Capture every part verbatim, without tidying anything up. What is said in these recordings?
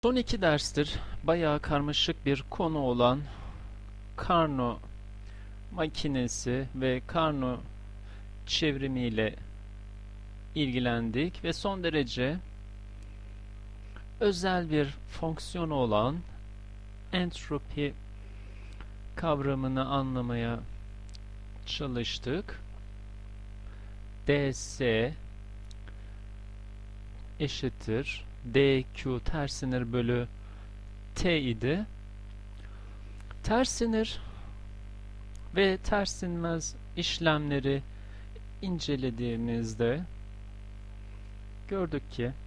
Son iki derstir bayağı karmaşık bir konu olan Carnot makinesi ve Carnot çevrimiyle ilgilendik ve son derece özel bir fonksiyonu olan entropi kavramını anlamaya çalıştık. ds eşittir dq tersinir bölü t idi. Tersinir ve tersinmez işlemleri incelediğimizde gördük ki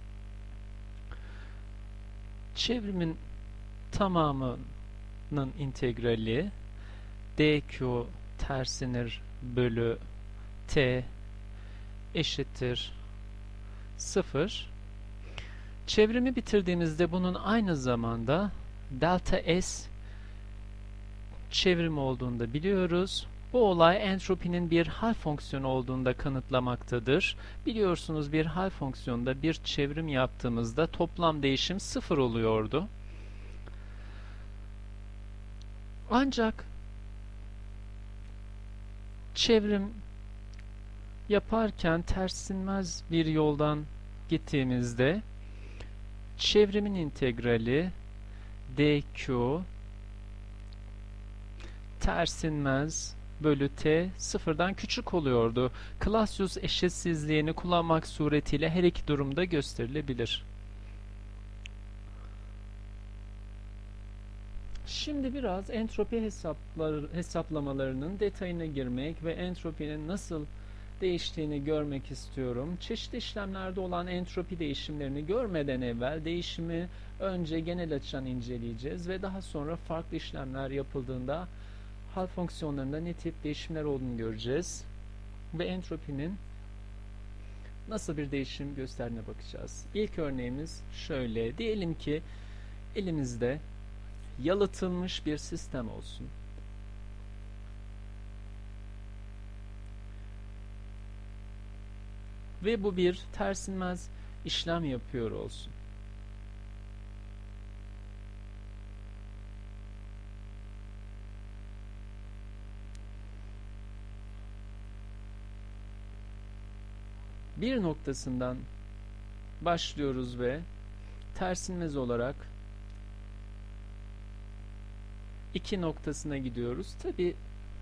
çevrimin tamamının integrali dq tersinir bölü t eşittir sıfır. Çevrimi bitirdiğimizde bunun aynı zamanda delta S çevrim olduğunu da biliyoruz. Bu olay entropinin bir hal fonksiyonu olduğunu da kanıtlamaktadır. Biliyorsunuz bir hal fonksiyonunda bir çevrim yaptığımızda toplam değişim sıfır oluyordu. Ancak çevrim yaparken tersinmez bir yoldan gittiğimizde çevrimin integrali dq tersinmez bölü t sıfırdan küçük oluyordu. Clausius eşitsizliğini kullanmak suretiyle her iki durumda gösterilebilir. Şimdi biraz entropi hesapları, hesaplamalarının detayına girmek ve entropinin nasıl değiştiğini görmek istiyorum. Çeşitli işlemlerde olan entropi değişimlerini görmeden evvel değişimi önce genel açıdan inceleyeceğiz ve daha sonra farklı işlemler yapıldığında hal fonksiyonlarında ne tip değişimler olduğunu göreceğiz ve entropinin nasıl bir değişim gösterdiğine bakacağız. İlk örneğimiz şöyle. Diyelim ki elimizde yalıtılmış bir sistem olsun. Ve bu bir tersinmez işlem yapıyor olsun. Bir noktasından başlıyoruz ve tersinmez olarak iki noktasına gidiyoruz. Tabi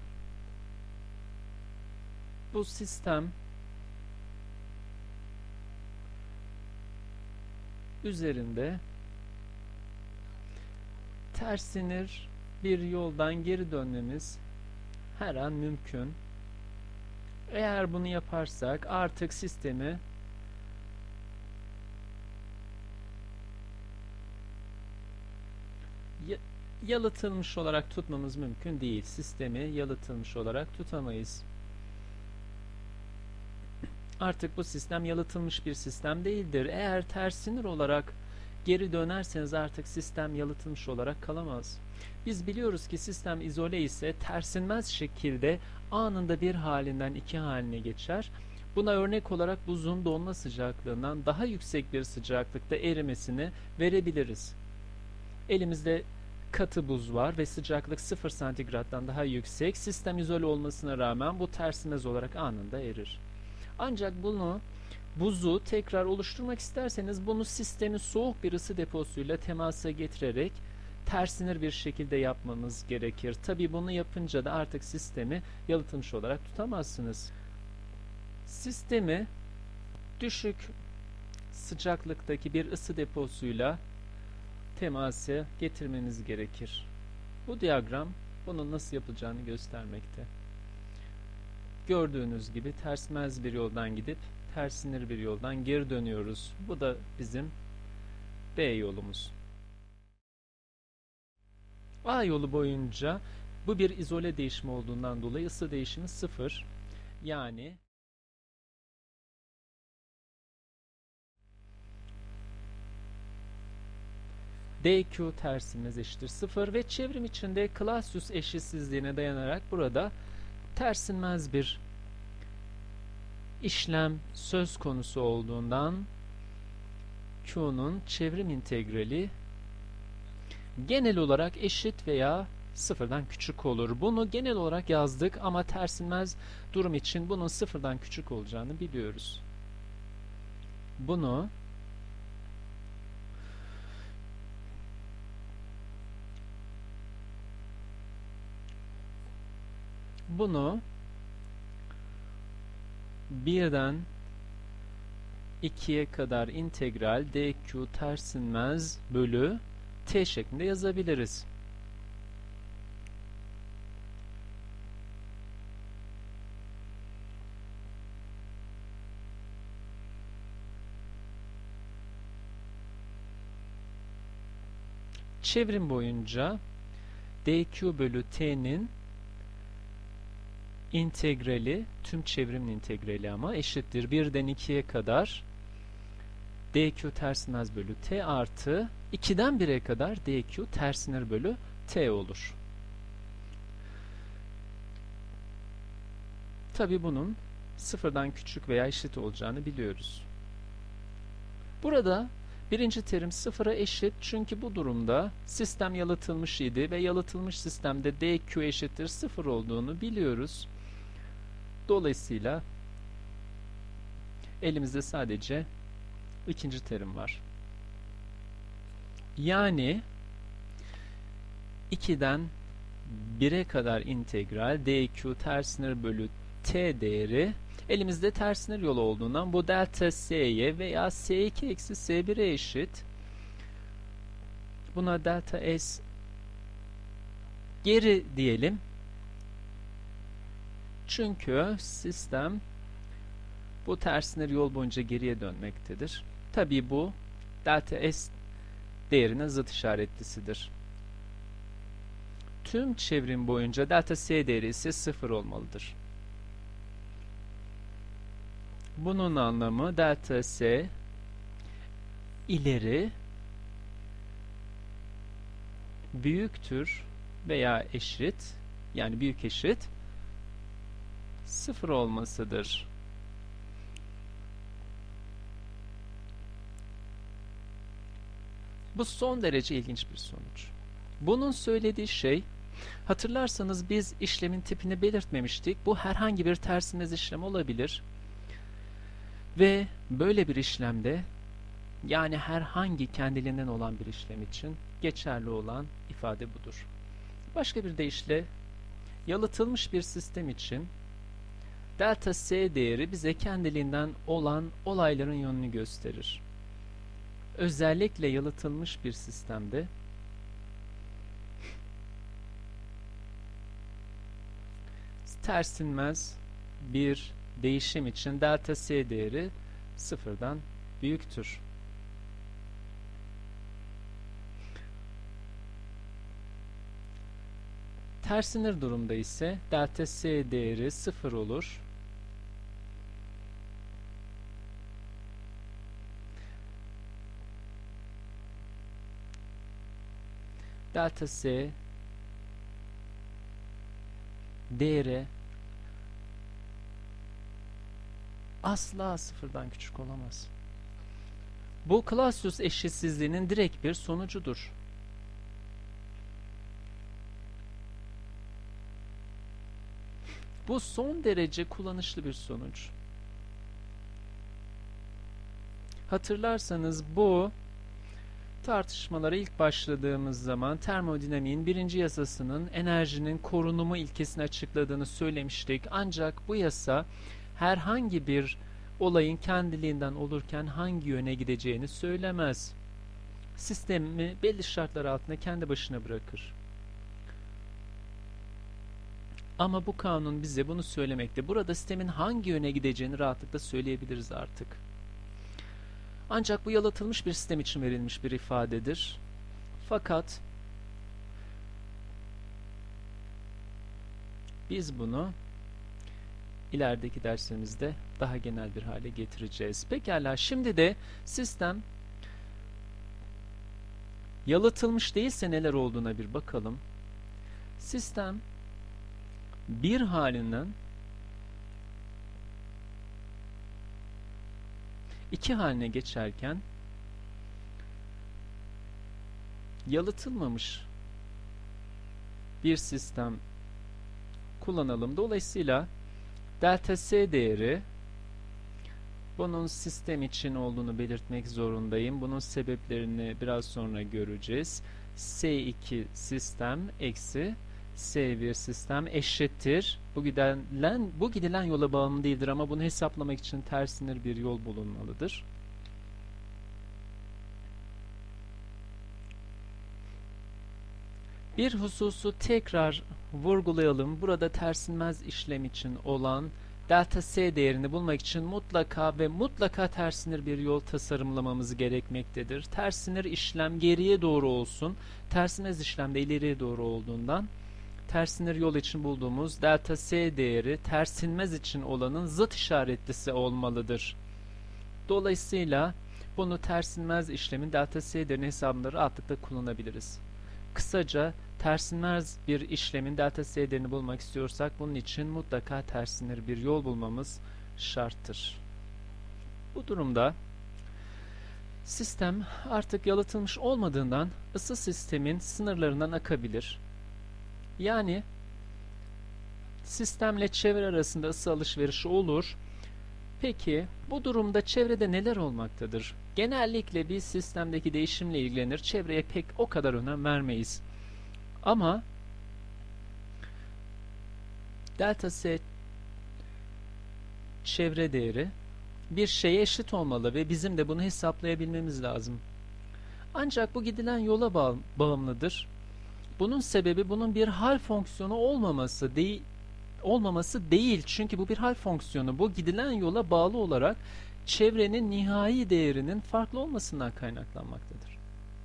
bu sistem üzerinde tersinir bir yoldan geri dönmemiz her an mümkün. Eğer bunu yaparsak artık sistemi yalıtılmış olarak tutmamız mümkün değil. Sistemi yalıtılmış olarak tutamayız. Artık bu sistem yalıtılmış bir sistem değildir. Eğer tersinir olarak geri dönerseniz artık sistem yalıtılmış olarak kalamaz. Biz biliyoruz ki sistem izole ise tersinmez şekilde anında bir halinden iki haline geçer. Buna örnek olarak buzun donma sıcaklığından daha yüksek bir sıcaklıkta erimesini verebiliriz. Elimizde katı buz var ve sıcaklık sıfır santigrattan daha yüksek. Sistem izole olmasına rağmen bu tersinmez olarak anında erir. Ancak bunu buzu tekrar oluşturmak isterseniz bunu sistemin soğuk bir ısı deposuyla temasa getirerek tersinir bir şekilde yapmamız gerekir. Tabi bunu yapınca da artık sistemi yalıtılmış olarak tutamazsınız. Sistemi düşük sıcaklıktaki bir ısı deposuyla temasa getirmeniz gerekir. Bu diyagram bunun nasıl yapılacağını göstermekte. Gördüğünüz gibi tersmez bir yoldan gidip tersinir bir yoldan geri dönüyoruz. Bu da bizim B yolumuz. A yolu boyunca bu bir izole değişim olduğundan dolayı ısı değişimi sıfır. Yani dq tersimiz eşittir sıfır ve çevrim içinde Clausius eşitsizliğine dayanarak burada tersinmez bir işlem söz konusu olduğundan Q'nun çevrim integrali genel olarak eşit veya sıfırdan küçük olur. Bunu genel olarak yazdık ama tersinmez durum için bunun sıfırdan küçük olacağını biliyoruz. Bunu bunu birden ikiye kadar integral dq tersinmez bölü t şeklinde yazabiliriz. Çevrim boyunca dq bölü t'nin integrali, tüm çevrimin integrali ama eşittir birden ikiye kadar dq tersinmez bölü t artı ikiden bire kadar dq tersinir bölü t olur. Tabi bunun sıfırdan küçük veya eşit olacağını biliyoruz. Burada birinci terim sıfıra eşit çünkü bu durumda sistem yalıtılmış idi ve yalıtılmış sistemde dq eşittir sıfır olduğunu biliyoruz. Dolayısıyla elimizde sadece ikinci terim var. Yani ikiden bire kadar integral dq tersinir bölü t değeri elimizde tersinir yolu olduğundan bu delta s'ye veya s iki eksi s bir'e eşit. Buna delta s geri diyelim. Çünkü sistem bu tersinir yol boyunca geriye dönmektedir. Tabii bu delta s değerine zıt işaretlisidir. Tüm çevrim boyunca delta s değeri ise sıfır olmalıdır. Bunun anlamı delta s ileri büyüktür veya eşit, yani büyük eşit sıfır olmasıdır. Bu son derece ilginç bir sonuç. Bunun söylediği şey, hatırlarsanız biz işlemin tipini belirtmemiştik. Bu herhangi bir tersinmez işlem olabilir. Ve böyle bir işlemde, yani herhangi kendiliğinden olan bir işlem için geçerli olan ifade budur. Başka bir deyişle, yalıtılmış bir sistem için delta s değeri bize kendiliğinden olan olayların yönünü gösterir. Özellikle yalıtılmış bir sistemde tersinmez bir değişim için delta s değeri sıfırdan büyüktür. Tersinir durumda ise delta s değeri sıfır olur. Delta s değeri asla sıfırdan küçük olamaz. Bu Clausius eşitsizliğinin direkt bir sonucudur. Bu son derece kullanışlı bir sonuç. Hatırlarsanız bu tartışmalara ilk başladığımız zaman termodinamiğin birinci yasasının enerjinin korunumu ilkesini açıkladığını söylemiştik. Ancak bu yasa herhangi bir olayın kendiliğinden olurken hangi yöne gideceğini söylemez. Sistemi belli şartlar altında kendi başına bırakır. Ama bu kanun bize bunu söylemekte. Burada sistemin hangi yöne gideceğini rahatlıkla söyleyebiliriz artık. Ancak bu yalıtılmış bir sistem için verilmiş bir ifadedir. Fakat biz bunu ilerideki derslerimizde daha genel bir hale getireceğiz. Pekala, şimdi de sistem yalıtılmış değilse neler olduğuna bir bakalım. Sistem bir halinden iki haline geçerken yalıtılmamış bir sistem kullanalım. Dolayısıyla delta S değeri, bunun sistem için olduğunu belirtmek zorundayım. Bunun sebeplerini biraz sonra göreceğiz. S iki sistem eksi S bir sistem eşittir. Bu gidilen, bu gidilen yola bağımlı değildir ama bunu hesaplamak için ters sinir bir yol bulunmalıdır. Bir hususu tekrar vurgulayalım. Burada tersinmez işlem için olan delta S değerini bulmak için mutlaka ve mutlaka tersinir bir yol tasarımlamamız gerekmektedir. Tersinir işlem geriye doğru olsun. Tersinmez işlem de ileriye doğru olduğundan tersinir yol için bulduğumuz delta S değeri tersinmez için olanın zıt işaretlisi olmalıdır. Dolayısıyla bunu tersinmez işlemin delta S değerini hesabında rahatlıkla kullanabiliriz. Kısaca tersinmez bir işlemin delta S değerini bulmak istiyorsak bunun için mutlaka tersinir bir yol bulmamız şarttır. Bu durumda sistem artık yalıtılmış olmadığından ısı sistemin sınırlarından akabilir. Yani sistemle çevre arasında ısı alışverişi olur. Peki bu durumda çevrede neler olmaktadır? Genellikle biz sistemdeki değişimle ilgilenir, çevreye pek o kadar önem vermeyiz. Ama delta S çevre değeri bir şeye eşit olmalı ve bizim de bunu hesaplayabilmemiz lazım. Ancak bu gidilen yola bağ bağımlıdır. Bunun sebebi bunun bir hal fonksiyonu olmaması değil, olmaması değil. Çünkü bu bir hal fonksiyonu. Bu gidilen yola bağlı olarak çevrenin nihai değerinin farklı olmasından kaynaklanmaktadır.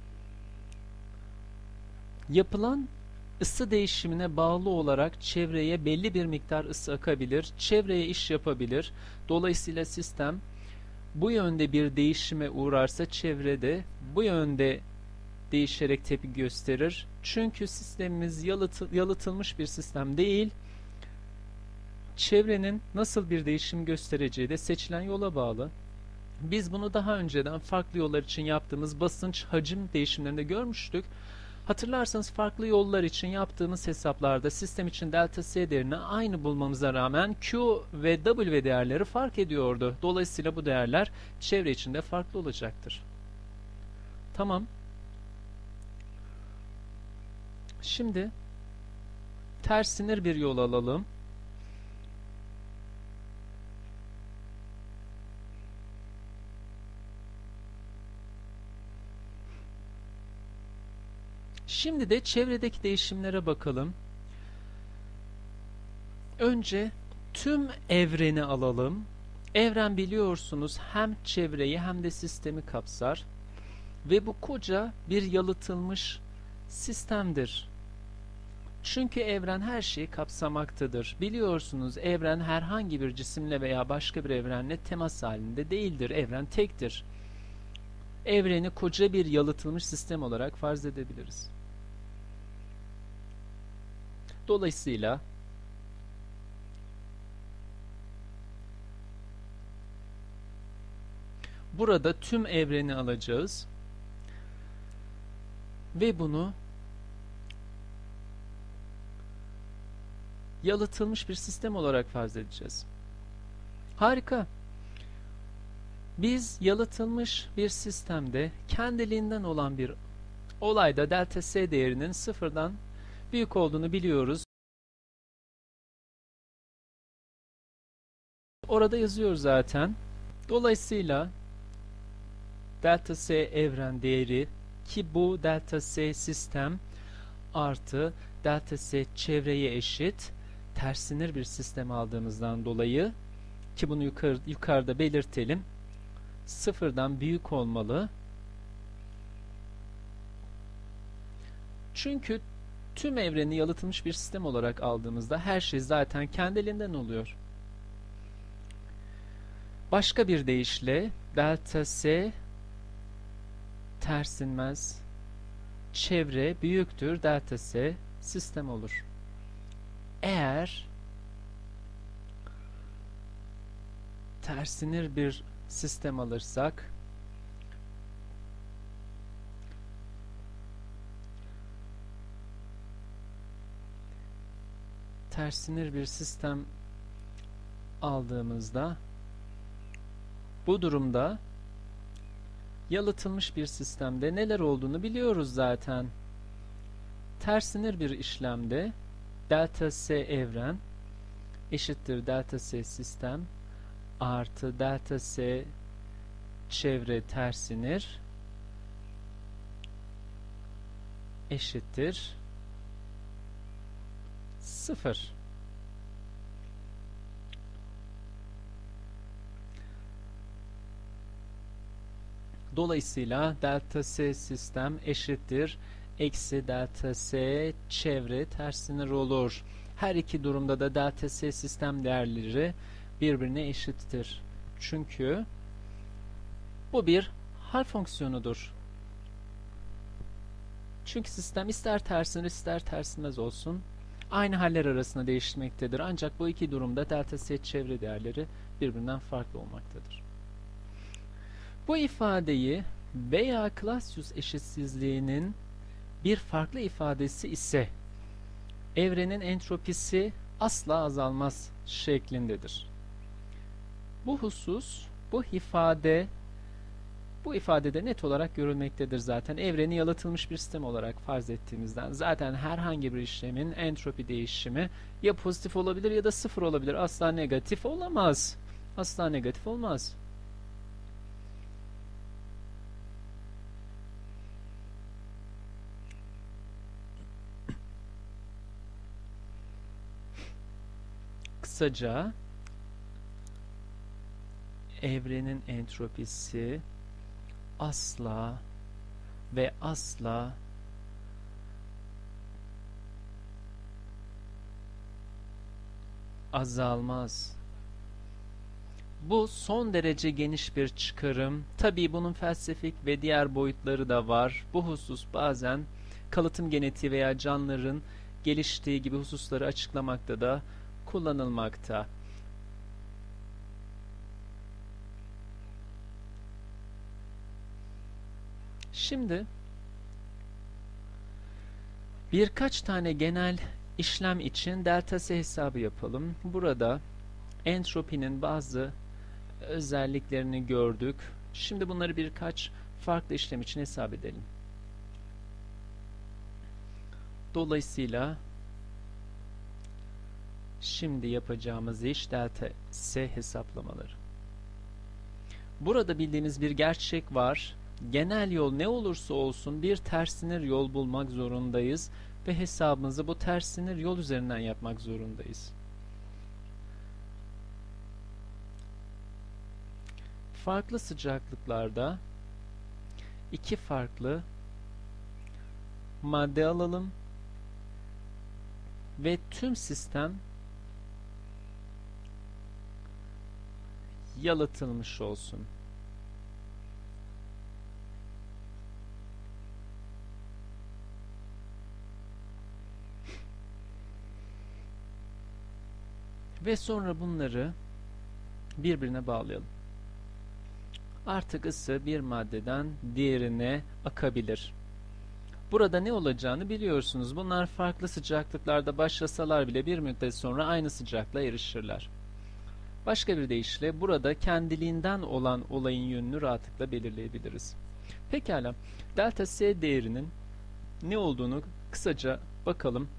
Yapılan ısı değişimine bağlı olarak çevreye belli bir miktar ısı akabilir, çevreye iş yapabilir. Dolayısıyla sistem bu yönde bir değişime uğrarsa çevrede bu yönde değişerek tepki gösterir. Çünkü sistemimiz yalıtı, yalıtılmış bir sistem değil. Çevrenin nasıl bir değişim göstereceği de seçilen yola bağlı. Biz bunu daha önceden farklı yollar için yaptığımız basınç hacim değişimlerinde görmüştük. Hatırlarsanız farklı yollar için yaptığımız hesaplarda sistem için delta S değerini aynı bulmamıza rağmen Q ve W değerleri fark ediyordu. Dolayısıyla bu değerler çevre için de farklı olacaktır. Tamam. Şimdi tersinir bir yol alalım. Şimdi de çevredeki değişimlere bakalım. Önce tüm evreni alalım. Evren biliyorsunuz hem çevreyi hem de sistemi kapsar. Ve bu koca bir yalıtılmış sistemdir. Çünkü evren her şeyi kapsamaktadır. Biliyorsunuz evren herhangi bir cisimle veya başka bir evrenle temas halinde değildir. Evren tektir. Evreni koca bir yalıtılmış sistem olarak farz edebiliriz. Dolayısıyla burada tüm evreni alacağız ve bunu yalıtılmış bir sistem olarak farz edeceğiz. Harika. Biz yalıtılmış bir sistemde kendiliğinden olan bir olayda delta S değerinin sıfırdan büyük olduğunu biliyoruz. Orada yazıyor zaten. Dolayısıyla delta S evren değeri ki bu delta S sistem artı delta S çevreye eşit tersinir bir sistem aldığımızdan dolayı ki bunu yukarı, yukarıda belirtelim. Sıfırdan büyük olmalı. Çünkü tüm evreni yalıtılmış bir sistem olarak aldığımızda her şey zaten kendiliğinden oluyor. Başka bir deyişle delta S tersinmez çevre büyüktür delta S sistem olur. Eğer tersinir bir sistem alırsak tersinir bir sistem aldığımızda bu durumda yalıtılmış bir sistemde neler olduğunu biliyoruz zaten. Tersinir bir işlemde delta S evren eşittir delta S sistem artı delta S çevre tersinir eşittir sıfır. Dolayısıyla delta S sistem eşittir eksi delta S çevre tersinir olur. Her iki durumda da delta S sistem değerleri birbirine eşittir. Çünkü bu bir hal fonksiyonudur. Çünkü sistem ister tersinir ister tersinmez olsun aynı haller arasında değişmektedir. Ancak bu iki durumda delta S çevre değerleri birbirinden farklı olmaktadır. Bu ifadeyi veya Clausius eşitsizliğinin bir farklı ifadesi ise evrenin entropisi asla azalmaz şeklindedir. Bu husus, bu ifade, bu ifadede net olarak görülmektedir zaten. Evreni yalıtılmış bir sistem olarak farz ettiğimizden zaten herhangi bir işlemin entropi değişimi ya pozitif olabilir ya da sıfır olabilir. Asla negatif olamaz. Asla negatif olmaz. Kısaca evrenin entropisi asla ve asla azalmaz. Bu son derece geniş bir çıkarım. Tabii bunun felsefik ve diğer boyutları da var. Bu husus bazen kalıtım genetiği veya canlıların geliştiği gibi hususları açıklamakta da kullanılmakta. Şimdi birkaç tane genel işlem için delta S hesabı yapalım. Burada entropinin bazı özelliklerini gördük. Şimdi bunları birkaç farklı işlem için hesap edelim. Dolayısıyla şimdi yapacağımız iş delta S hesaplamaları. Burada bildiğimiz bir gerçek var. Genel yol ne olursa olsun bir tersinir yol bulmak zorundayız ve hesabımızı bu tersinir yol üzerinden yapmak zorundayız. Farklı sıcaklıklarda iki farklı madde alalım ve tüm sistem yalıtılmış olsun. Ve sonra bunları birbirine bağlayalım. Artık ısı bir maddeden diğerine akabilir. Burada ne olacağını biliyorsunuz. Bunlar farklı sıcaklıklarda başlasalar bile bir müddet sonra aynı sıcaklığa erişirler. Başka bir deyişle burada kendiliğinden olan olayın yönünü rahatlıkla belirleyebiliriz. Pekala, delta S değerinin ne olduğunu kısaca bakalım.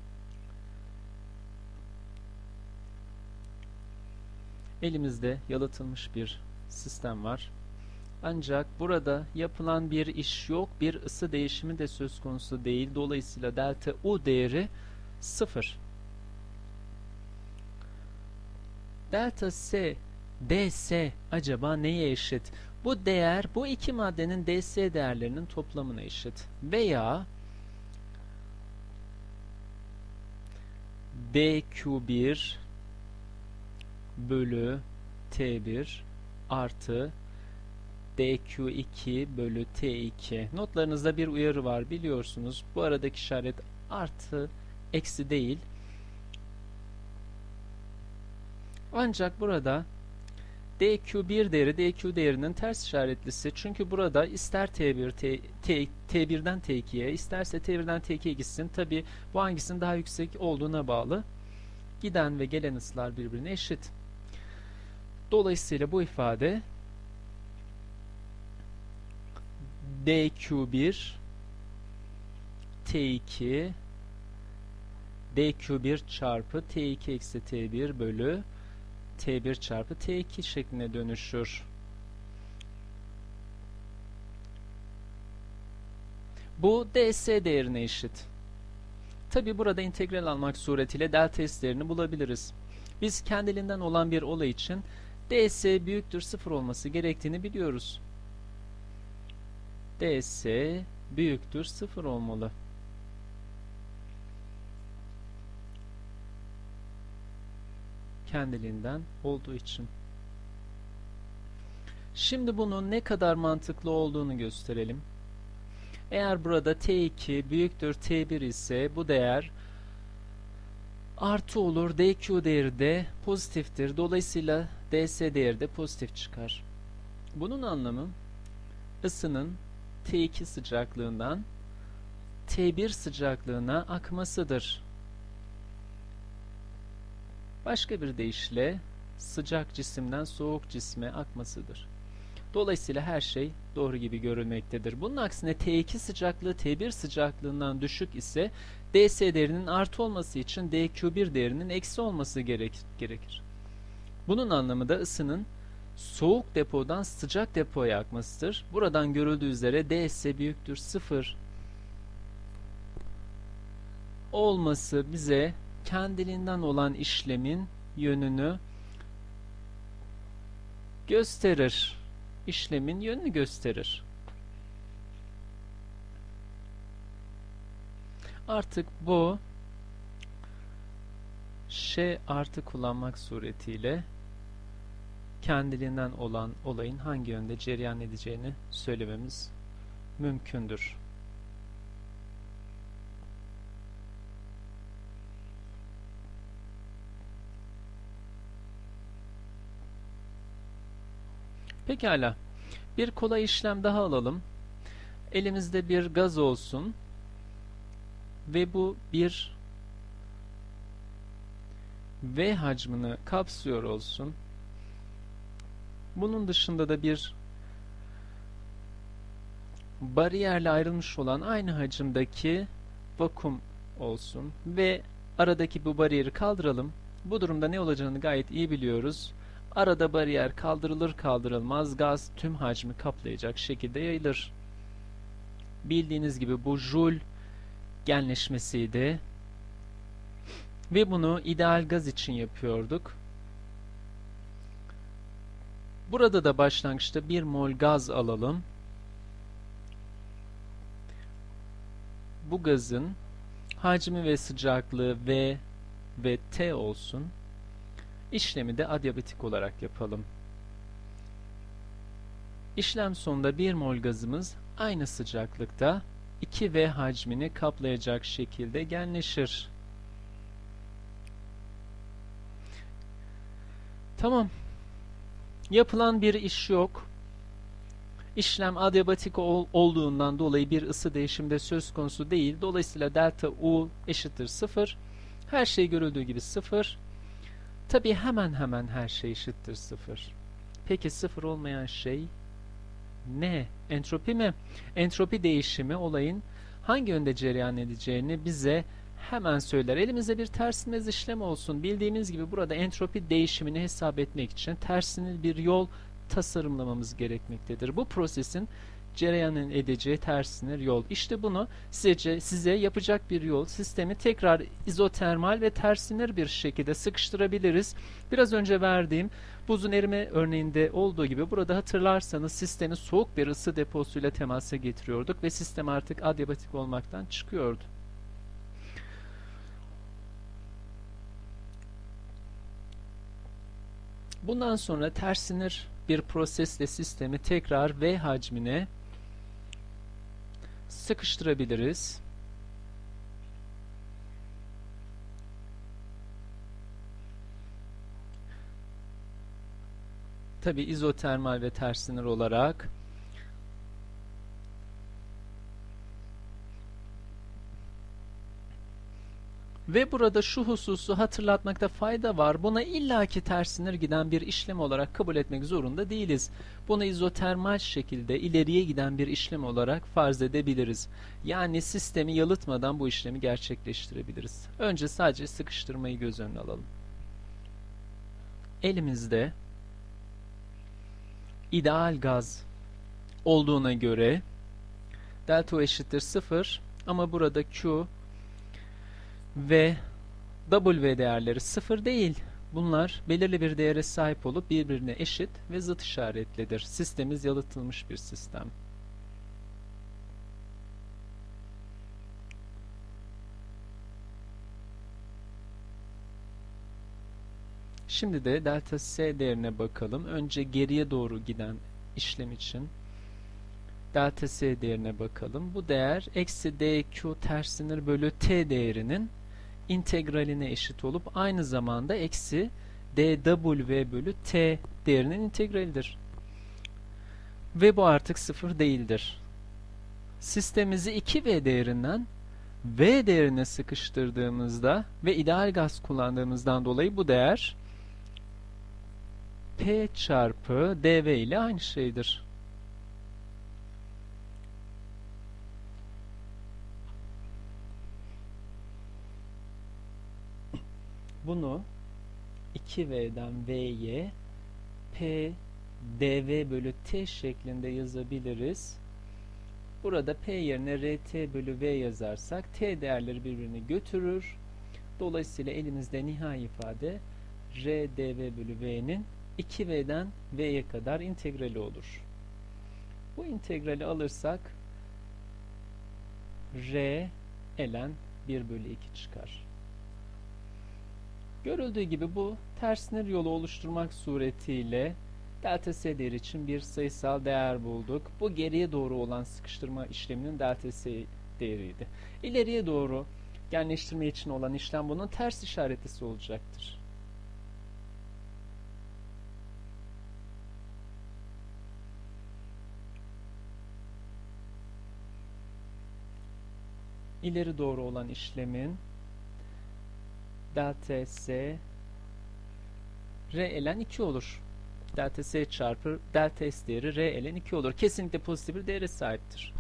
Elimizde yalıtılmış bir sistem var. Ancak burada yapılan bir iş yok, bir ısı değişimi de söz konusu değil. Dolayısıyla delta U değeri sıfır. Delta S, ds acaba neye eşit? Bu değer bu iki maddenin ds değerlerinin toplamına eşit. Veya d q bir bölü t bir artı d q iki bölü t iki. Notlarınızda bir uyarı var biliyorsunuz. Bu aradaki işaret artı eksi değil. Ancak burada d q bir değeri d q değerinin ters işaretlisi. Çünkü burada ister t bir t, t, t birden t ikiye isterse t birden t ikiye gitsin. Tabi bu hangisinin daha yüksek olduğuna bağlı. Giden ve gelen ısılar birbirine eşit. Dolayısıyla bu ifade d q bir t iki d q bir çarpı t iki eksi t bir bölü t bir çarpı t iki şekline dönüşür. Bu ds değerine eşit. Tabi burada integral almak suretiyle delta s değerini bulabiliriz. Biz kendiliğinden olan bir olay için ds büyüktür sıfır olması gerektiğini biliyoruz. ds büyüktür sıfır olmalı. Kendiliğinden olduğu için. Şimdi bunun ne kadar mantıklı olduğunu gösterelim. Eğer burada t iki büyüktür t bir ise bu değer artı olur. dq değeri de pozitiftir. Dolayısıyla ds değeri de pozitif çıkar. Bunun anlamı ısının t iki sıcaklığından t bir sıcaklığına akmasıdır. Başka bir deyişle sıcak cisimden soğuk cisme akmasıdır. Dolayısıyla her şey doğru gibi görülmektedir. Bunun aksine t iki sıcaklığı t bir sıcaklığından düşük ise ds değerinin artı olması için dq bir değerinin eksi olması gerek gerekir. Bunun anlamı da ısının soğuk depodan sıcak depoya akmasıdır. Buradan görüldüğü üzere ds büyüktür sıfır olması bize kendiliğinden olan işlemin yönünü gösterir. İşlemin yönünü gösterir. Artık bu Ş artı kullanmak suretiyle kendiliğinden olan olayın hangi yönde cereyan edeceğini söylememiz mümkündür. Pekala. Bir kolay işlem daha alalım. Elimizde bir gaz olsun ve bu bir V hacmini kapsıyor olsun. Bunun dışında da bir bariyerle ayrılmış olan aynı hacimdeki vakum olsun ve aradaki bu bariyeri kaldıralım. Bu durumda ne olacağını gayet iyi biliyoruz. Arada bariyer kaldırılır kaldırılmaz gaz tüm hacmi kaplayacak şekilde yayılır. Bildiğiniz gibi bu Joule genleşmesiydi. Ve bunu ideal gaz için yapıyorduk. Burada da başlangıçta bir mol gaz alalım. Bu gazın hacmi ve sıcaklığı V ve T olsun. İşlemi de adiabatik olarak yapalım. İşlem sonunda bir mol gazımız aynı sıcaklıkta iki V hacmini kaplayacak şekilde genleşir. Tamam. Yapılan bir iş yok. İşlem adiabatik ol olduğundan dolayı bir ısı değişimi de söz konusu değil. Dolayısıyla delta U eşittir sıfır. Her şey görüldüğü gibi sıfır. Tabii hemen hemen her şey eşittir sıfır. Peki sıfır olmayan şey ne? Entropi mi? Entropi değişimi olayın hangi yönde cereyan edeceğini bize hemen söyler. Elimizde bir tersinmez işlem olsun. Bildiğimiz gibi burada entropi değişimini hesap etmek için tersinil bir yol tasarımlamamız gerekmektedir. Bu prosesin cereyan edeceği tersinil yol. İşte bunu size, size yapacak bir yol sistemi tekrar izotermal ve tersinir bir şekilde sıkıştırabiliriz. Biraz önce verdiğim buzun erime örneğinde olduğu gibi burada hatırlarsanız sistemi soğuk bir ısı deposuyla temasa getiriyorduk ve sistem artık adiabatik olmaktan çıkıyordu. Bundan sonra tersinir bir prosesle sistemi tekrar V hacmine sıkıştırabiliriz. Tabi izotermal ve tersinir olarak Ve burada şu hususu hatırlatmakta fayda var. Buna illaki tersinir giden bir işlem olarak kabul etmek zorunda değiliz. Bunu izotermal şekilde ileriye giden bir işlem olarak farz edebiliriz. Yani sistemi yalıtmadan bu işlemi gerçekleştirebiliriz. Önce sadece sıkıştırmayı göz önüne alalım. Elimizde ideal gaz olduğuna göre delta U eşittir sıfır ama burada Q ve W değerleri sıfır değil. Bunlar belirli bir değere sahip olup birbirine eşit ve zıt işaretlidir. Sistemimiz yalıtılmış bir sistem. Şimdi de delta S değerine bakalım. Önce geriye doğru giden işlem için delta S değerine bakalım. Bu değer eksi dq tersinir bölü t değerinin integraline eşit olup aynı zamanda eksi dw bölü t değerinin integralidir. Ve bu artık sıfır değildir. Sistemimizi iki V değerinden V değerine sıkıştırdığımızda ve ideal gaz kullandığımızdan dolayı bu değer P çarpı dV ile aynı şeydir. Bunu iki V'den V'ye P dV bölü T şeklinde yazabiliriz. Burada P yerine R T bölü V yazarsak T değerleri birbirini götürür. Dolayısıyla elimizde nihai ifade R dV bölü V'nin iki V'den V'ye kadar integrali olur. Bu integrali alırsak R ln bir bölü iki çıkar. Görüldüğü gibi bu tersinir yolu oluşturmak suretiyle delta S değeri için bir sayısal değer bulduk. Bu geriye doğru olan sıkıştırma işleminin delta S değeriydi. İleriye doğru genleştirme için olan işlem bunun ters işaretlisi olacaktır. İleri doğru olan işlemin delta S R ln iki olur. Delta S çarpı delta S değeri R ln iki olur. Kesinlikle pozitif bir değere sahiptir.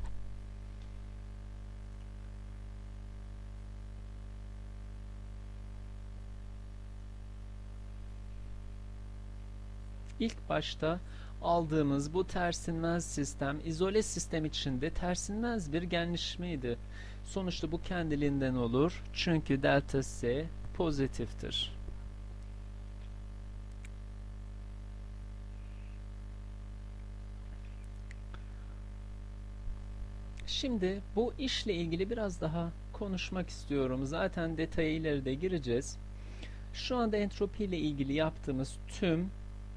İlk başta aldığımız bu tersinmez sistem, izole sistem içinde tersinmez bir genleşmeydi. Sonuçta bu kendiliğinden olur. Çünkü delta S pozitiftir. Şimdi bu işle ilgili biraz daha konuşmak istiyorum. Zaten detaya ileride gireceğiz. Şu anda entropi ile ilgili yaptığımız tüm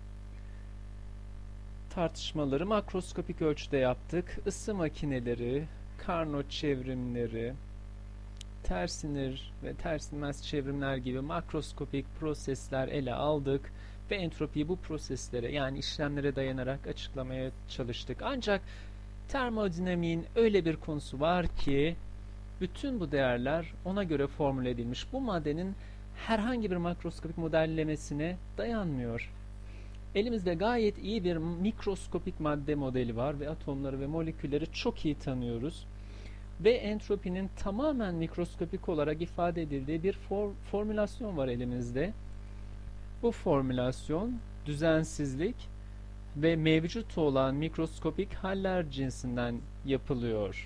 tartışmaları makroskopik ölçüde yaptık. Isı makineleri, Carnot çevrimleri, tersinir ve tersinmez çevrimler gibi makroskopik prosesler ele aldık ve entropiyi bu proseslere yani işlemlere dayanarak açıklamaya çalıştık. Ancak termodinamiğin öyle bir konusu var ki bütün bu değerler ona göre formüle edilmiş. Bu maddenin herhangi bir makroskopik modellemesine dayanmıyor. Elimizde gayet iyi bir mikroskopik madde modeli var ve atomları ve molekülleri çok iyi tanıyoruz. Ve entropinin tamamen mikroskopik olarak ifade edildiği bir for formülasyon var elimizde. Bu formülasyon düzensizlik ve mevcut olan mikroskopik haller cinsinden yapılıyor.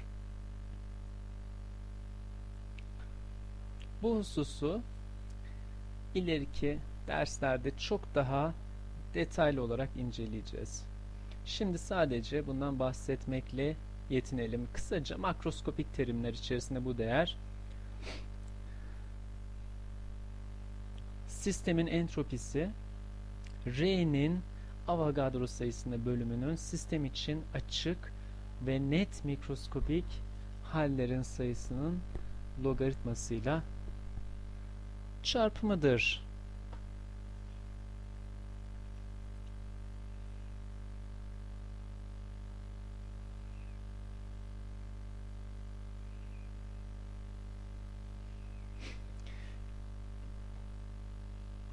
Bu hususu ileriki derslerde çok daha detaylı olarak inceleyeceğiz. Şimdi sadece bundan bahsetmekle yetinelim. Kısaca makroskopik terimler içerisinde bu değer sistemin entropisi R'nin Avogadro sayısına bölümünün sistem için açık ve net mikroskopik hallerin sayısının logaritmasıyla çarpımıdır.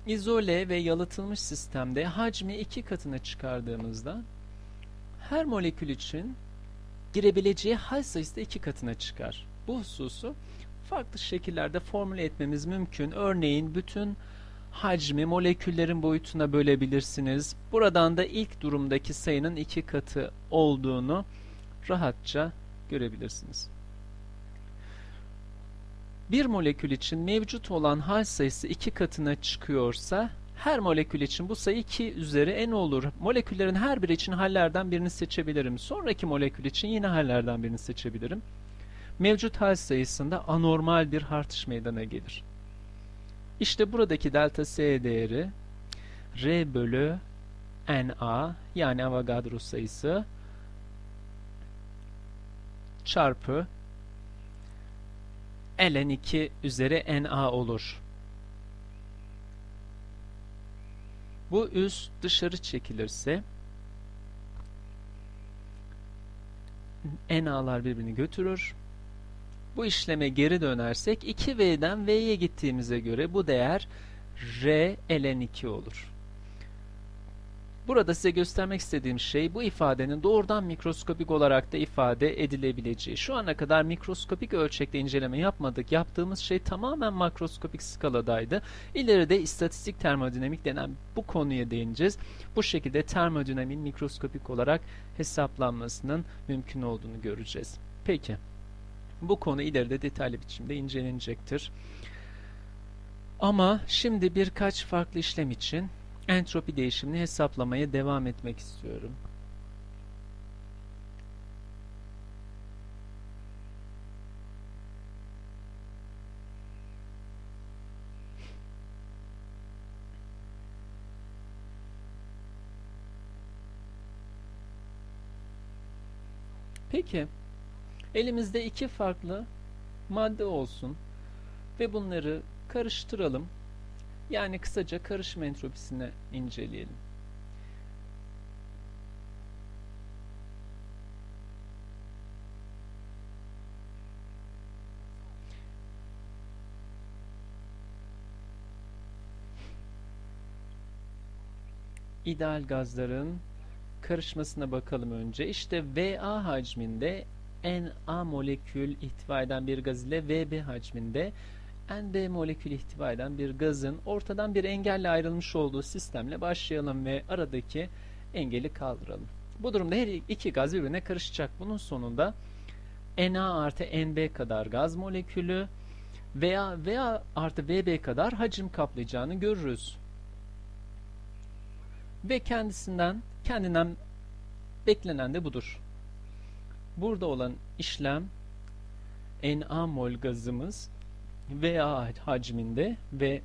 izole ve yalıtılmış sistemde hacmi iki katına çıkardığımızda her molekül için girebileceği hal sayısı da iki katına çıkar. Bu hususu farklı şekillerde formüle etmemiz mümkün. Örneğin bütün hacmi moleküllerin boyutuna bölebilirsiniz. Buradan da ilk durumdaki sayının iki katı olduğunu rahatça görebilirsiniz. Bir molekül için mevcut olan hal sayısı iki katına çıkıyorsa her molekül için bu sayı iki üzeri n olur. Moleküllerin her biri için hallerden birini seçebilirim. Sonraki molekül için yine hallerden birini seçebilirim. Mevcut hal sayısında anormal bir artış meydana gelir. İşte buradaki delta S değeri R bölü Na, yani Avogadro sayısı, çarpı ln iki üzeri Na olur. Bu üs dışarı çekilirse Na'lar birbirini götürür. Bu işleme geri dönersek iki V'den V'ye gittiğimize göre bu değer R ln iki olur. Burada size göstermek istediğim şey bu ifadenin doğrudan mikroskopik olarak da ifade edilebileceği. Şu ana kadar mikroskopik ölçekte inceleme yapmadık. Yaptığımız şey tamamen makroskopik skaladaydı. İleride istatistik termodinamik denen bu konuya değineceğiz. Bu şekilde termodinamiğin mikroskopik olarak hesaplanmasının mümkün olduğunu göreceğiz. Peki, bu konu ileride detaylı biçimde incelenecektir. Ama şimdi birkaç farklı işlem için entropi değişimini hesaplamaya devam etmek istiyorum. Peki, elimizde iki farklı madde olsun ve bunları karıştıralım. Yani kısaca karışım entropisini inceleyelim. İdeal gazların karışmasına bakalım önce. İşte Va hacminde Na molekül ihtiva eden bir gaz ile Vb hacminde Nb molekül ihtiva eden bir gazın ortadan bir engelle ayrılmış olduğu sistemle başlayalım ve aradaki engeli kaldıralım. Bu durumda her iki gaz birbirine karışacak. Bunun sonunda Na artı Nb kadar gaz molekülü veya Va artı Vb kadar hacim kaplayacağını görürüz. Ve kendisinden kendinden beklenen de budur. Burada olan işlem Na mol gazımız Va hacminde ve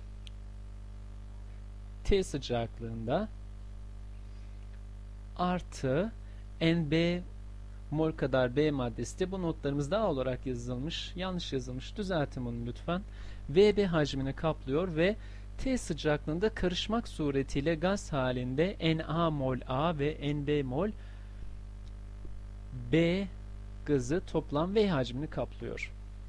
T sıcaklığında artı Nb mol kadar B maddesi de bu notlarımızda A olarak yazılmış. Yanlış yazılmış. Düzeltin bunu lütfen. Vb hacmini kaplıyor ve T sıcaklığında karışmak suretiyle gaz halinde Na mol A ve Nb mol B gazı toplam V hacmini kaplıyor.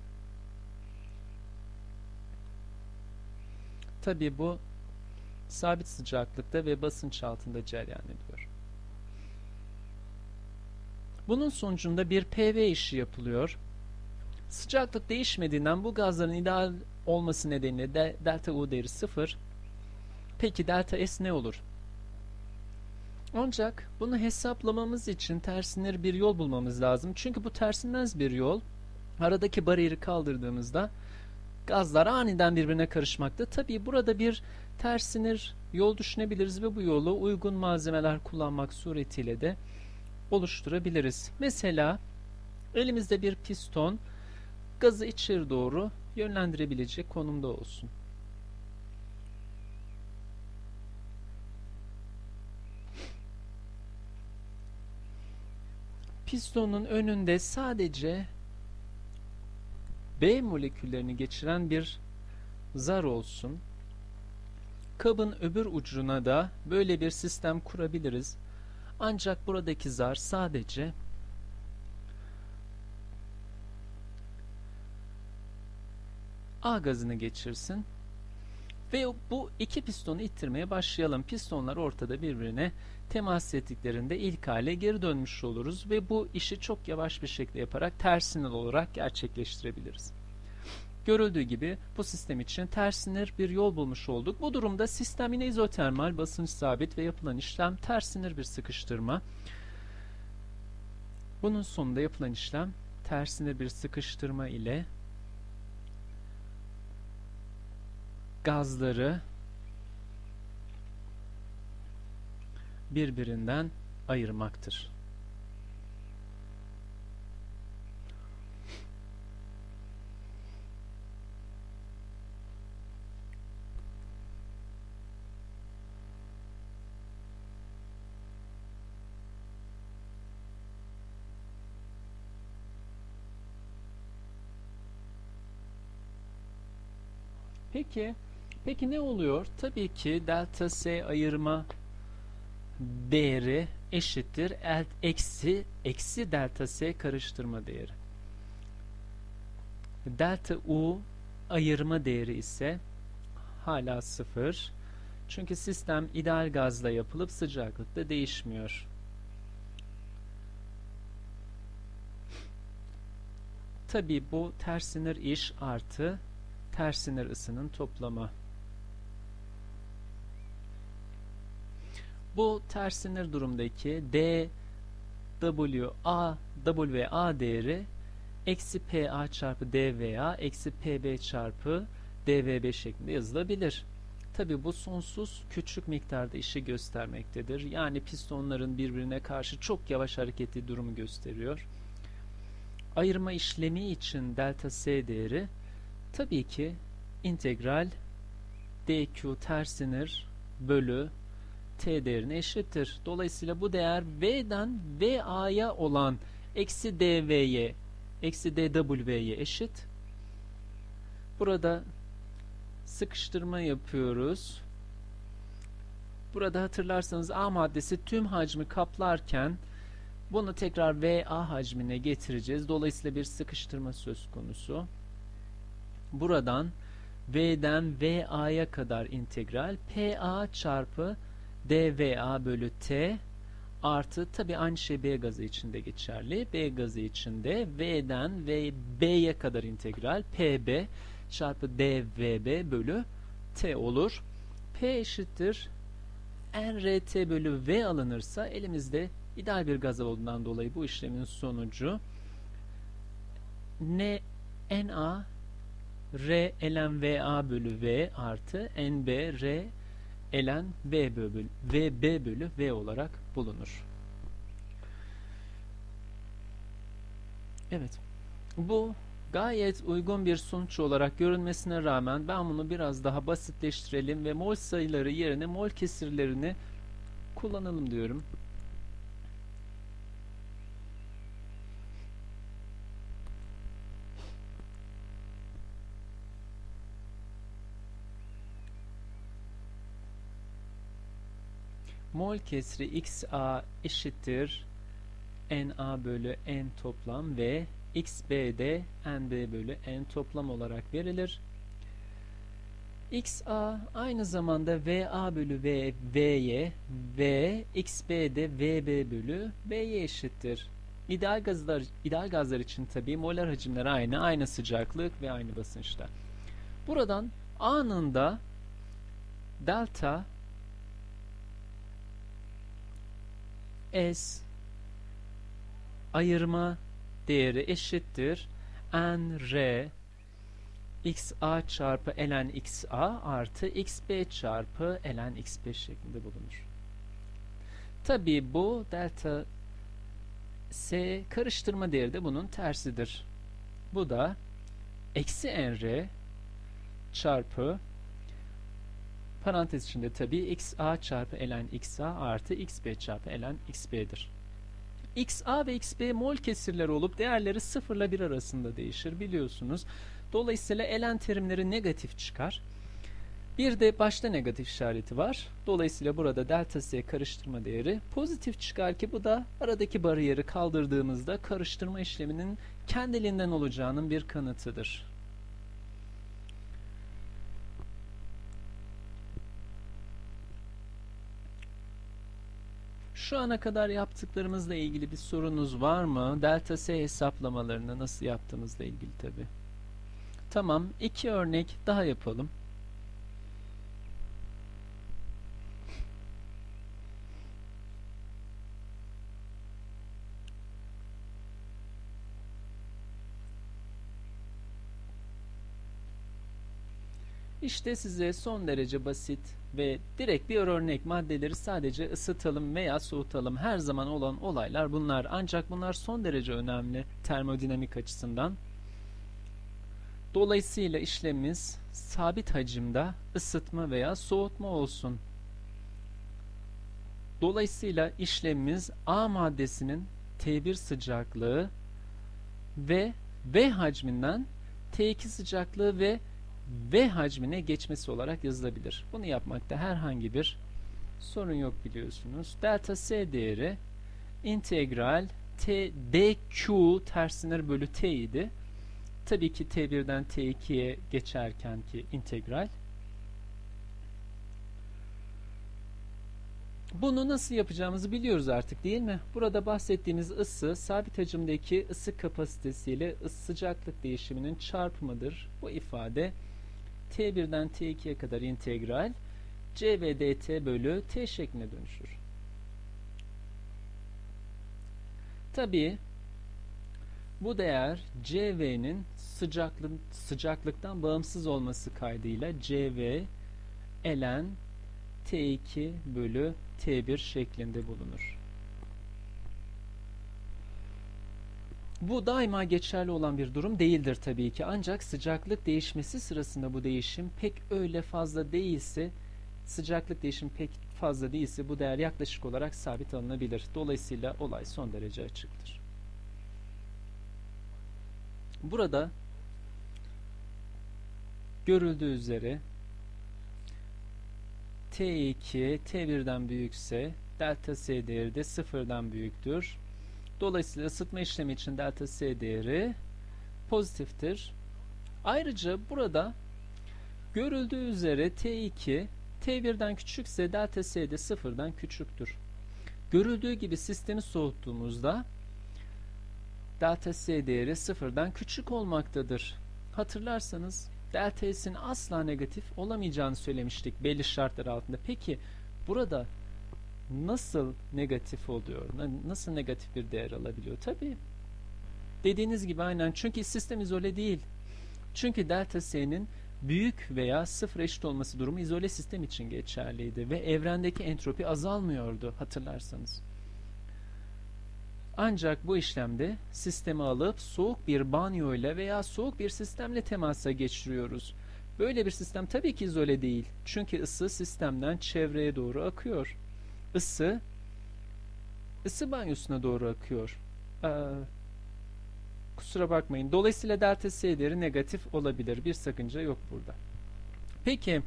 Tabii bu sabit sıcaklıkta ve basınç altında cereyan ediyor. Bunun sonucunda bir P V işi yapılıyor. Sıcaklık değişmediğinden bu gazların ideal olması nedeniyle de delta U değeri sıfır. Peki delta S ne olur? Ancak bunu hesaplamamız için tersinleri bir yol bulmamız lazım. Çünkü bu tersinmez bir yol. Aradaki bariyeri kaldırdığımızda gazlar aniden birbirine karışmakta. Tabii burada bir tersinir yol düşünebiliriz ve bu yolu uygun malzemeler kullanmak suretiyle de oluşturabiliriz. Mesela elimizde bir piston gazı içeri doğru yönlendirebilecek konumda olsun. Pistonun önünde sadece B moleküllerini geçiren bir zar olsun. Kabın öbür ucuna da böyle bir sistem kurabiliriz. Ancak buradaki zar sadece A gazını geçirsin. Ve bu iki pistonu ittirmeye başlayalım. Pistonlar ortada birbirine temas ettiklerinde ilk hale geri dönmüş oluruz ve bu işi çok yavaş bir şekilde yaparak tersinal olarak gerçekleştirebiliriz. Görüldüğü gibi bu sistem için tersinir bir yol bulmuş olduk. Bu durumda sistem yine izotermal, basınç sabit ve yapılan işlem tersinir bir sıkıştırma. Bunun sonunda yapılan işlem tersinir bir sıkıştırma ile gazları birbirinden ayırmaktır. Peki, peki ne oluyor? Tabii ki delta S ayırma değeri eşittir el, eksi eksi delta S karıştırma değeri. Delta U ayırma değeri ise hala sıfır. Çünkü sistem ideal gazla yapılıp sıcaklıkta değişmiyor. Tabii bu tersinir iş artı tersinir ısının toplamı. Bu tersinir durumdaki D W A W A değeri eksi P A çarpı D V A eksi P B çarpı D V B şeklinde yazılabilir. Tabi bu sonsuz küçük miktarda işi göstermektedir. Yani pistonların birbirine karşı çok yavaş hareket ettiği durumu gösteriyor. Ayırma işlemi için delta S değeri tabii ki integral D Q tersinir bölü T değerine eşittir. Dolayısıyla bu değer V'den V A'ya olan eksi D V'ye eksi D W'ye eşit. Burada sıkıştırma yapıyoruz. Burada hatırlarsanız A maddesi tüm hacmi kaplarken bunu tekrar V A hacmine getireceğiz. Dolayısıyla bir sıkıştırma söz konusu. Buradan V'den V A'ya kadar integral P A çarpı D V A bölü T artı tabi aynı şey B gazı için de geçerli. B gazı için de V'den ve B'ye kadar integral P B çarpı D V B bölü T olur. P eşittir N R T bölü V alınırsa elimizde ideal bir gaz olduğundan dolayı bu işlemin sonucu N N A R ln V A bölü V artı N B R ln V bölü V B bölü V olarak bulunur. Evet. Bu gayet uygun bir sonuç olarak görünmesine rağmen ben bunu biraz daha basitleştirelim ve mol sayıları yerine mol kesirlerini kullanalım diyorum. Mol kesri xa eşittir Na bölü N toplam ve xb'de Nb bölü N toplam olarak verilir. Xa aynı zamanda Va bölü v, V'ye ve xb'de Vb bölü V'ye eşittir. İdeal gazlar, ideal gazlar için tabi molar hacimler aynı, aynı sıcaklık ve aynı basınçta. Buradan anında delta S ayırma değeri eşittir Nr xa çarpı ln xa artı xb çarpı ln xb şeklinde bulunur. Tabii bu delta S karıştırma değeri de bunun tersidir. Bu da eksi Nr çarpı parantez içinde tabii xa çarpı ln xa artı xb çarpı ln xb'dir. Xa ve xb mol kesirleri olup değerleri sıfır ile bir arasında değişir biliyorsunuz. Dolayısıyla ln terimleri negatif çıkar. Bir de başta negatif işareti var. Dolayısıyla burada delta S karıştırma değeri pozitif çıkar ki bu da aradaki bariyeri kaldırdığımızda karıştırma işleminin kendiliğinden olacağının bir kanıtıdır. Şu ana kadar yaptıklarımızla ilgili bir sorunuz var mı? Delta S hesaplamalarını nasıl yaptığımızla ilgili tabi. Tamam, iki örnek daha yapalım. İşte size son derece basit ve direkt bir örnek maddeleri sadece ısıtalım veya soğutalım. Her zaman olan olaylar bunlar. Ancak bunlar son derece önemli termodinamik açısından. Dolayısıyla işlemimiz sabit hacimde ısıtma veya soğutma olsun. Dolayısıyla işlemimiz A maddesinin T bir sıcaklığı ve V hacminden T iki sıcaklığı ve V hacmine geçmesi olarak yazılabilir. Bunu yapmakta herhangi bir sorun yok biliyorsunuz. Delta S değeri integral T dQ tersiner bölü T idi. Tabii ki T birden T ikiye geçerken ki integral. Bunu nasıl yapacağımızı biliyoruz artık değil mi? Burada bahsettiğimiz ısı sabit hacimdeki ısı kapasitesiyle ısı sıcaklık değişiminin çarpımıdır. Bu ifade T birden T ikiye kadar integral C V dt bölü T şekline dönüşür. Tabii bu değer C V'nin sıcaklık, sıcaklıktan bağımsız olması kaydıyla C V ln T iki bölü T bir şeklinde bulunur. Bu daima geçerli olan bir durum değildir tabii ki. Ancak sıcaklık değişmesi sırasında bu değişim pek öyle fazla değilse, sıcaklık değişimi pek fazla değilse bu değer yaklaşık olarak sabit alınabilir. Dolayısıyla olay son derece açıktır. Burada görüldüğü üzere T iki T birden büyükse delta S değeri de sıfırdan büyüktür. Dolayısıyla ısıtma işlemi için delta S değeri pozitiftir. Ayrıca burada görüldüğü üzere T iki T birden küçükse delta S de sıfırdan küçüktür. Görüldüğü gibi sistemi soğuttuğumuzda delta S değeri sıfırdan küçük olmaktadır. Hatırlarsanız delta S'in asla negatif olamayacağını söylemiştik belli şartlar altında. Peki burada nasıl negatif oluyor? Nasıl negatif bir değer alabiliyor? Tabii dediğiniz gibi aynen, çünkü sistem izole değil. Çünkü delta S'nin büyük veya sıfır eşit olması durumu izole sistem için geçerliydi ve evrendeki entropi azalmıyordu hatırlarsanız. Ancak bu işlemde sistemi alıp soğuk bir banyo ile veya soğuk bir sistemle temasa geçiriyoruz. Böyle bir sistem tabii ki izole değil. Çünkü ısı sistemden çevreye doğru akıyor. Isı ısı banyosuna doğru akıyor. Ee, kusura bakmayın. Dolayısıyla delta S değeri negatif olabilir. Bir sakınca yok burada. Peki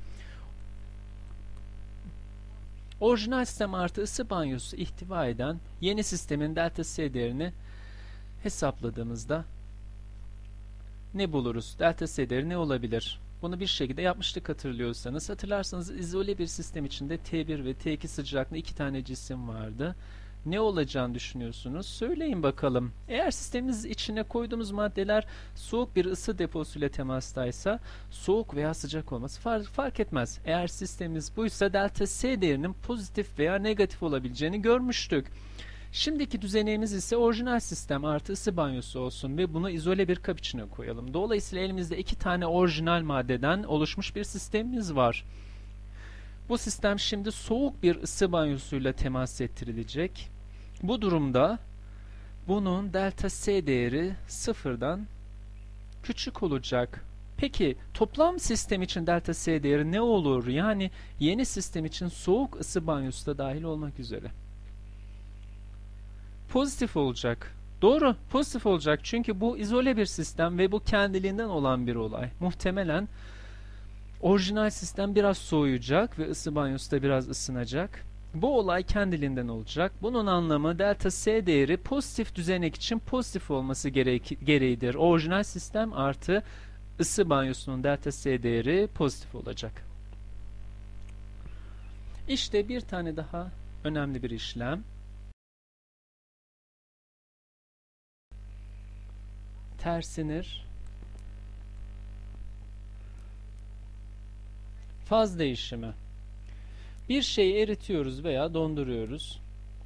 orijinal sistem artı ısı banyosu ihtiva eden yeni sistemin delta S değerini hesapladığımızda ne buluruz? Delta S değeri ne olabilir? Bunu bir şekilde yapmıştık hatırlıyorsanız. Hatırlarsanız izole bir sistem içinde T bir ve T iki sıcaklığı iki tane cisim vardı. Ne olacağını düşünüyorsunuz? Söyleyin bakalım. Eğer sistemimiz içine koyduğumuz maddeler soğuk bir ısı deposuyla temastaysa soğuk veya sıcak olması fark, fark etmez. Eğer sistemimiz buysa delta S değerinin pozitif veya negatif olabileceğini görmüştük. Şimdiki düzenimiz ise orijinal sistem artı ısı banyosu olsun ve bunu izole bir kap içine koyalım. Dolayısıyla elimizde iki tane orijinal maddeden oluşmuş bir sistemimiz var. Bu sistem şimdi soğuk bir ısı banyosuyla temas ettirilecek. Bu durumda bunun delta S değeri sıfırdan küçük olacak. Peki toplam sistem için delta S değeri ne olur? Yani yeni sistem için soğuk ısı banyosu da dahil olmak üzere. Pozitif olacak. Doğru, pozitif olacak. Çünkü bu izole bir sistem ve bu kendiliğinden olan bir olay. Muhtemelen orijinal sistem biraz soğuyacak ve ısı banyosu da biraz ısınacak. Bu olay kendiliğinden olacak. Bunun anlamı delta S değeri pozitif düzenek için pozitif olması gerek gereğidir. Orijinal sistem artı ısı banyosunun delta S değeri pozitif olacak. İşte bir tane daha önemli bir işlem. tersinir faz değişimi. Bir şeyi eritiyoruz veya donduruyoruz.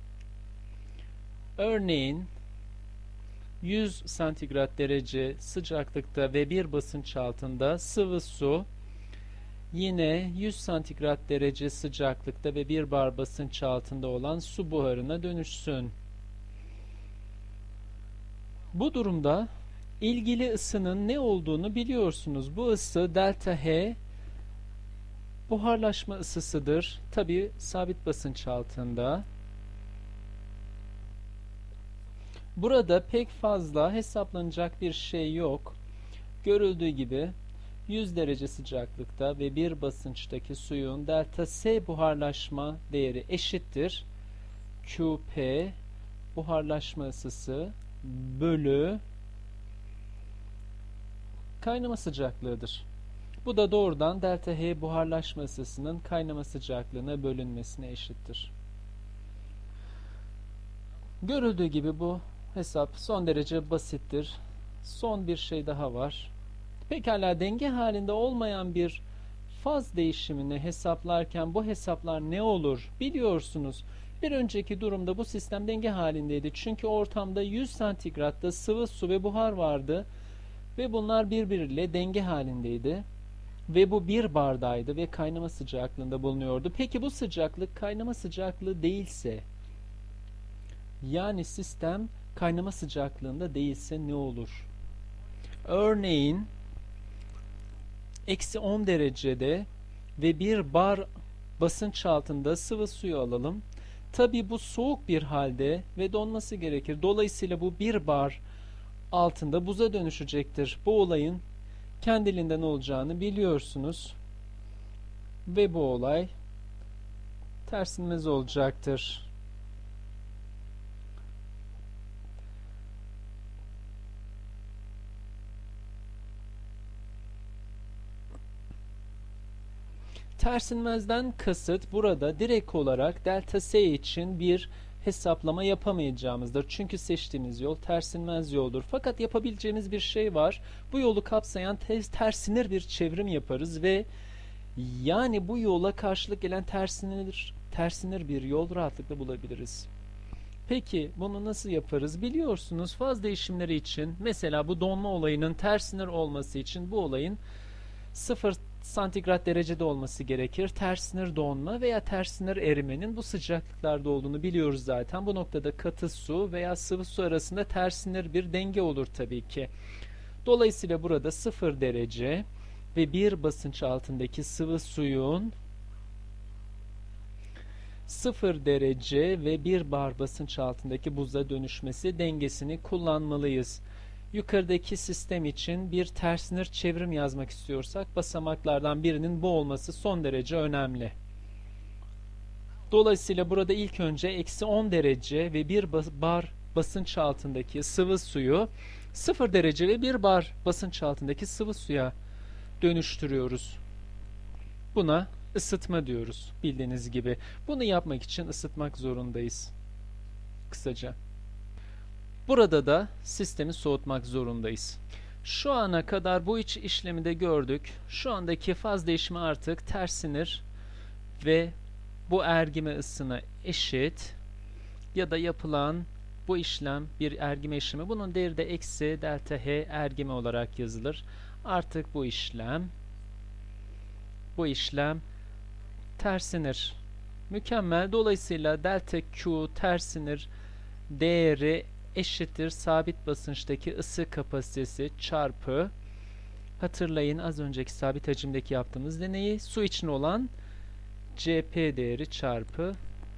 Örneğin yüz santigrat derece sıcaklıkta ve bir basınç altında sıvı su yine yüz santigrat derece sıcaklıkta ve bir bar basınç altında olan su buharına dönüşsün. Bu durumda ilgili ısının ne olduğunu biliyorsunuz. Bu ısı delta H buharlaşma ısısıdır. Tabi sabit basınç altında. Burada pek fazla hesaplanacak bir şey yok. Görüldüğü gibi yüz derece sıcaklıkta ve bir basınçtaki suyun delta S buharlaşma değeri eşittir Q P buharlaşma ısısı bölü kaynama sıcaklığıdır. Bu da doğrudan delta H buharlaşma ısısının kaynama sıcaklığına bölünmesine eşittir. Görüldüğü gibi bu hesap son derece basittir. Son bir şey daha var. Pekala, denge halinde olmayan bir faz değişimini hesaplarken bu hesaplar ne olur biliyorsunuz. Bir önceki durumda bu sistem denge halindeydi. Çünkü ortamda yüz santigratta sıvı su ve buhar vardı. Ve bunlar birbiriyle denge halindeydi. Ve bu bir bardaydı ve kaynama sıcaklığında bulunuyordu. Peki bu sıcaklık kaynama sıcaklığı değilse, yani sistem kaynama sıcaklığında değilse ne olur? Örneğin eksi on derecede ve bir bar basınç altında sıvı suyu alalım. Tabi bu soğuk bir halde ve donması gerekir. Dolayısıyla bu bir bar altında buza dönüşecektir. Bu olayın kendiliğinden olacağını biliyorsunuz. Ve bu olay tersinmez olacaktır. Tersinmezden kasıt burada direkt olarak delta S için bir hesaplama yapamayacağımızdır. Çünkü seçtiğimiz yol tersinmez yoldur. Fakat yapabileceğimiz bir şey var. Bu yolu kapsayan tersinir bir çevrim yaparız ve yani bu yola karşılık gelen tersinir, tersinir bir yol rahatlıkla bulabiliriz. Peki bunu nasıl yaparız? Biliyorsunuz faz değişimleri için mesela bu donma olayının tersinir olması için bu olayın sıfır santigrat derecede olması gerekir. Tersinir donma veya tersinir erimenin bu sıcaklıklarda olduğunu biliyoruz zaten. Bu noktada katı su veya sıvı su arasında tersinir bir denge olur tabii ki. Dolayısıyla burada sıfır derece ve bir basınç altındaki sıvı suyun sıfır derece ve bir bar basınç altındaki buza dönüşmesi dengesini kullanmalıyız. Yukarıdaki sistem için bir tersinir çevrim yazmak istiyorsak basamaklardan birinin bu olması son derece önemli. Dolayısıyla burada ilk önce eksi on derece ve bir bar basınç altındaki sıvı suyu sıfır derece ve bir bar basınç altındaki sıvı suya dönüştürüyoruz. Buna ısıtma diyoruz bildiğiniz gibi. Bunu yapmak için ısıtmak zorundayız. Kısaca. Burada da sistemi soğutmak zorundayız. Şu ana kadar bu iç işlemi de gördük. Şu andaki faz değişimi artık tersinir ve bu ergime ısına eşit ya da yapılan bu işlem bir ergime işlemi. Bunun değeri de eksi delta H ergime olarak yazılır. Artık bu işlem bu işlem tersinir. Mükemmel. Dolayısıyla delta Q tersinir değeri eşittir sabit basınçtaki ısı kapasitesi çarpı, hatırlayın az önceki sabit hacimdeki yaptığımız deneyi, su için olan C P değeri çarpı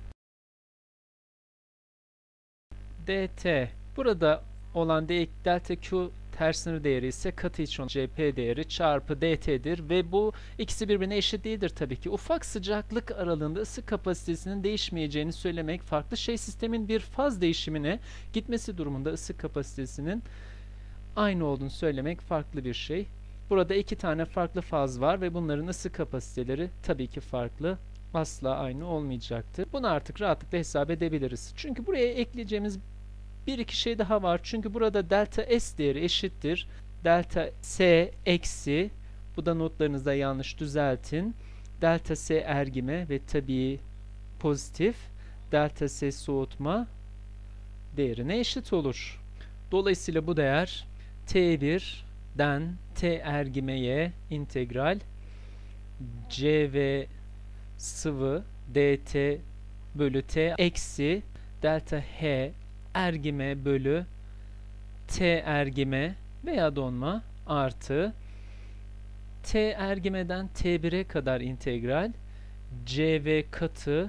dt. Burada olan delta Q tersinir değeri ise katı için olan C P değeri çarpı dt'dir ve bu ikisi birbirine eşit değildir tabii ki. Ufak sıcaklık aralığında ısı kapasitesinin değişmeyeceğini söylemek farklı şey. Sistemin bir faz değişimine gitmesi durumunda ısı kapasitesinin aynı olduğunu söylemek farklı bir şey. Burada iki tane farklı faz var ve bunların ısı kapasiteleri tabii ki farklı. Asla aynı olmayacaktır. Bunu artık rahatlıkla hesap edebiliriz. Çünkü buraya ekleyeceğimiz Bir iki şey daha var. Çünkü burada delta S değeri eşittir. Delta S eksi, bu da notlarınızda yanlış düzeltin. Delta S ergime ve tabii pozitif. Delta S soğutma değerine eşit olur. Dolayısıyla bu değer T bir'den T ergimeye integral C V sıvı dt bölü T eksi delta H ergime bölü T ergime veya donma artı T ergimeden T bir'e kadar integral C V katı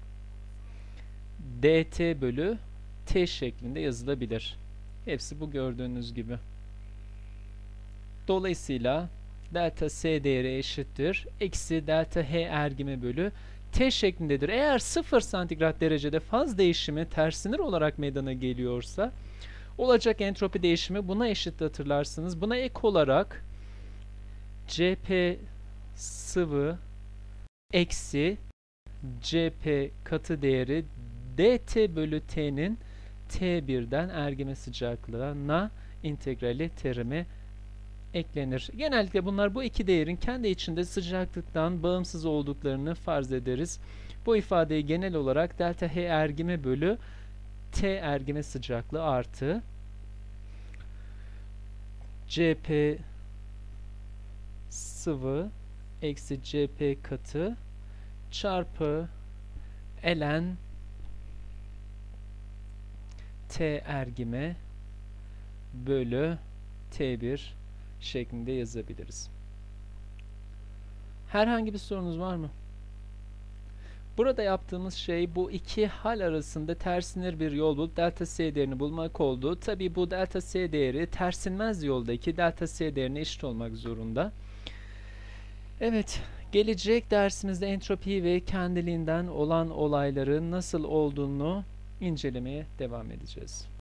dt bölü T şeklinde yazılabilir. Hepsi bu gördüğünüz gibi. Dolayısıyla delta S değeri eşittir. Eksi delta H ergime bölü T şeklindedir. Eğer sıfır santigrat derecede faz değişimi tersinir olarak meydana geliyorsa olacak entropi değişimi buna eşit, hatırlarsınız. Buna ek olarak C P sıvı eksi C P katı değeri dt bölü T'nin T bir'den ergime sıcaklığına integrali terimi eklenir. Genellikle bunlar bu iki değerin kendi içinde sıcaklıktan bağımsız olduklarını farz ederiz. Bu ifadeyi genel olarak delta H ergime bölü T ergime sıcaklığı artı C P sıvı eksi C P katı çarpı ln T ergime bölü T bir şeklinde yazabiliriz. Herhangi bir sorunuz var mı? Burada yaptığımız şey bu iki hal arasında tersinir bir yol bulup delta S değerini bulmak oldu. Tabi bu delta S değeri tersinmez yoldaki delta S değerine eşit olmak zorunda. Evet, gelecek dersimizde entropi ve kendiliğinden olan olayların nasıl olduğunu incelemeye devam edeceğiz.